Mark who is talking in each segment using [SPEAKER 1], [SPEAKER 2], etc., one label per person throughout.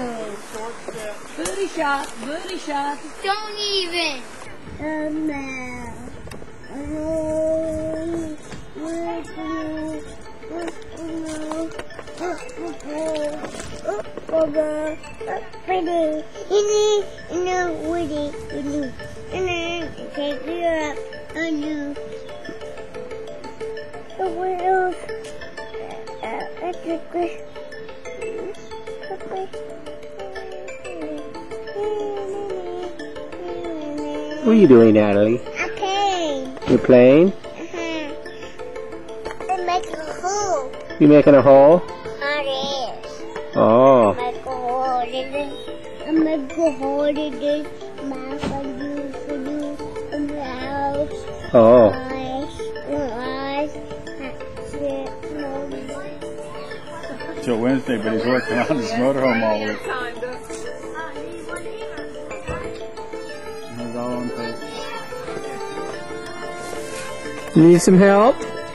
[SPEAKER 1] Booty shot, booty shot.
[SPEAKER 2] Don't even.
[SPEAKER 3] What are you doing, Natalie?
[SPEAKER 2] I'm playing.
[SPEAKER 3] You're playing?
[SPEAKER 2] I'm making a hole.
[SPEAKER 3] You making a hole? Oh.
[SPEAKER 2] Make a hole in it. I make a hole in this mouth for you, in the house.
[SPEAKER 3] Oh.
[SPEAKER 2] Eyes.
[SPEAKER 4] Till Wednesday, but he's working on his motorhome all week. He's all on tape.
[SPEAKER 3] Need some help?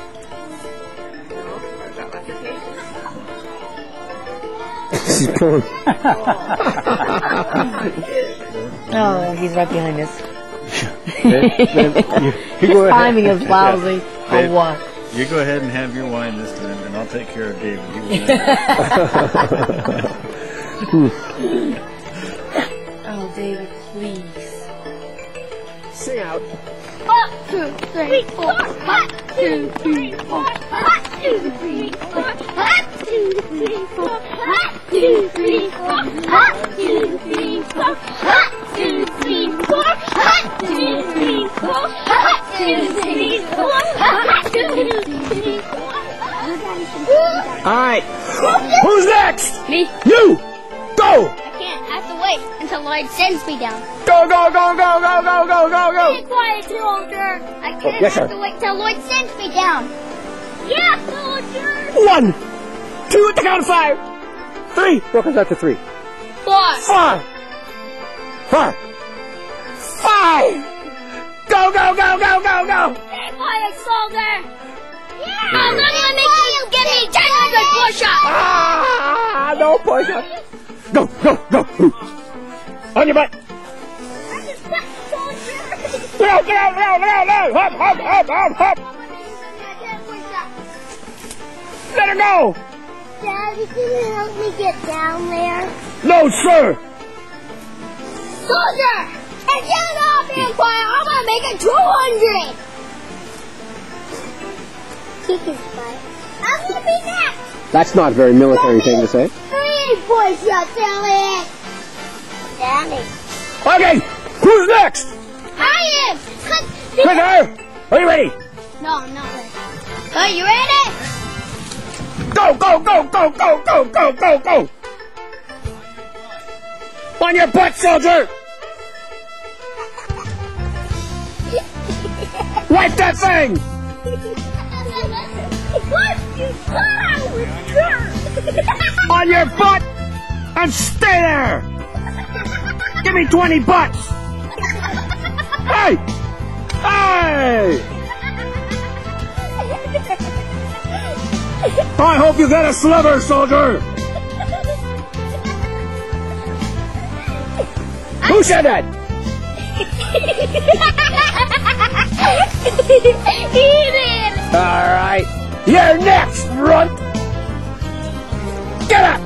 [SPEAKER 3] She's pulling.
[SPEAKER 1] Oh, he's right behind us.
[SPEAKER 4] His
[SPEAKER 1] timing is lousy.
[SPEAKER 4] Dave,
[SPEAKER 1] Oh, what?
[SPEAKER 4] You go ahead and have your wine this time, and I'll take care of David. He will
[SPEAKER 1] Oh, David, please.
[SPEAKER 3] Sing out.
[SPEAKER 2] 1, 2, 3, 4. 1, 2, 3, 4. 1, 2, 3, 4. 1, 2, 3, 4. 1, 2, 3, 4. 1, 2, 3, 4. 1, 2, 3, 4. 1, 2, 3, 4. 1, 2, 3, 4. 1, 2, 3, 4.
[SPEAKER 3] All right. Who's next?
[SPEAKER 2] Me.
[SPEAKER 3] You. Go.
[SPEAKER 2] I can't. I have to wait until Lloyd sends me down.
[SPEAKER 3] Go, go, go, go, go, go, go, go, go.
[SPEAKER 2] Be quiet, soldier. I can't.
[SPEAKER 3] yes,
[SPEAKER 2] have
[SPEAKER 3] sir.
[SPEAKER 2] to wait till Lloyd sends me down. Yeah, soldier.
[SPEAKER 3] 1, 2 at the count of 5. 3. What comes after 3?
[SPEAKER 2] 4.
[SPEAKER 3] 4. 4. 5. Go, go, go, go, go, go.
[SPEAKER 2] Be quiet, soldier. Yeah. I'm not gonna make you give me 10 push-ups.
[SPEAKER 3] Ah, no push-up. Go, go, go. On your butt. Get out, get out, get out, get out, get out. Hop, hop, hop, hop, hop. Let her go.
[SPEAKER 2] Daddy, can you help me get down there?
[SPEAKER 3] No, sir.
[SPEAKER 2] Soldier, if you're not being quiet, I'm gonna make it 200. Kick his butt. I'm gonna be next.
[SPEAKER 3] That's not a very military thing to say.
[SPEAKER 2] 3 push-ups, Elliot. Daddy.
[SPEAKER 3] Okay, who's next?
[SPEAKER 2] I am.
[SPEAKER 3] Quicker. Are you ready?
[SPEAKER 2] No, I'm not ready. Are you ready?
[SPEAKER 3] Go, go, go, go, go, go, go, go, go. On your butt, soldier. Wipe that thing.
[SPEAKER 2] What? You thought I was sure.
[SPEAKER 3] On your butt and stay there. Give me 20 butts. Hey! Hey! I hope you get a sliver, soldier. Who said that?
[SPEAKER 2] He did.
[SPEAKER 3] All right. You're next, runt. Get up.